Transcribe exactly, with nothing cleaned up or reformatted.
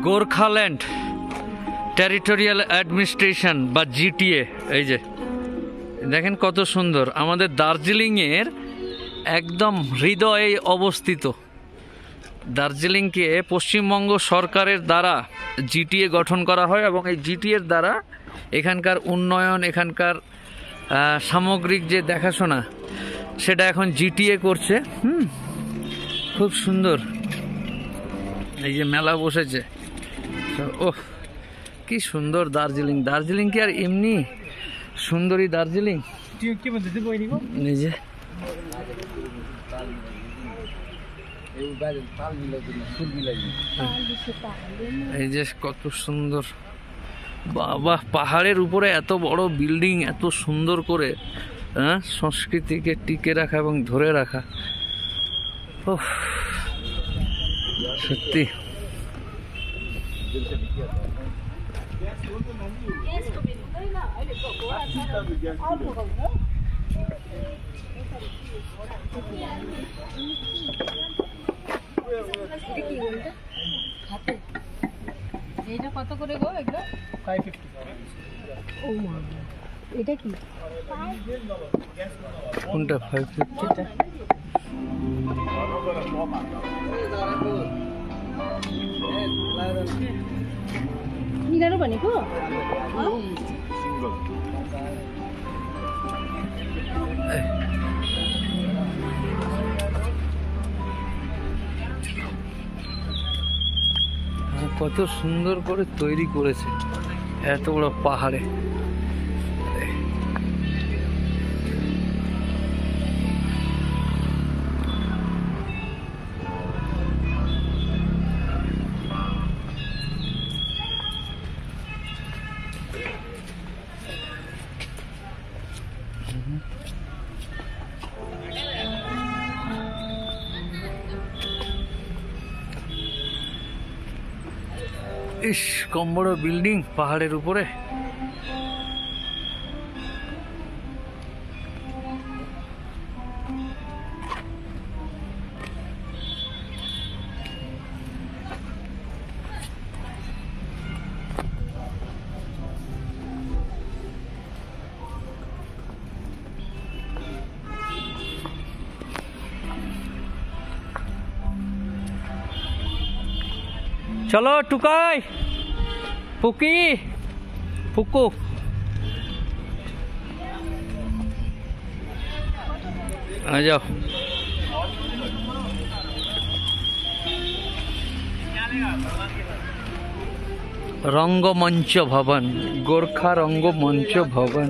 Gorkhaland Territorial Administration বা GTA. এই যে দেখেন কত সুন্দর, আমাদের দার্জিলিংয়ের একদম হৃদয়ে অবস্থিত। দার্জিলিংকে পশ্চিমবঙ্গ সরকারের দ্বারা জিটিএ গঠন করা হয় এবং এই জিটিএর দ্বারা এখানকার উন্নয়ন, এখানকার সামগ্রিক যে দেখাশোনা সেটা এখন জিটিএ করছে। হুম, খুব সুন্দর। এই যে মেলা বসেছে, ওহ কি সুন্দর দার্জিলিং। দার্জিলিং কি আর এমনি সুন্দরী দার্জিলিং নিজে। এই যে কত সুন্দর, বাবা পাহাড়ের উপরে এত বড় বিল্ডিং, এত সুন্দর করে হ্যাঁ সংস্কৃতিকে টিকে রাখা এবং ধরে রাখা। ওহ সত্যি এটা কত করে গো? এগুলো পাঁচশো পঞ্চাশ। ও মা, এটা কি? কোনটা পাঁচশো পঞ্চাশ? নিরারো বানি গো। কত সুন্দর করে তৈরি করেছে এত বড় পাহাড়ে। ইস, কম বড় বিল্ডিং পাহাড়ের উপরে। चलो टुकाई पुकी पुकू आ जाओ। रंगमंच भवन, गोरखा रंगमंच भवन।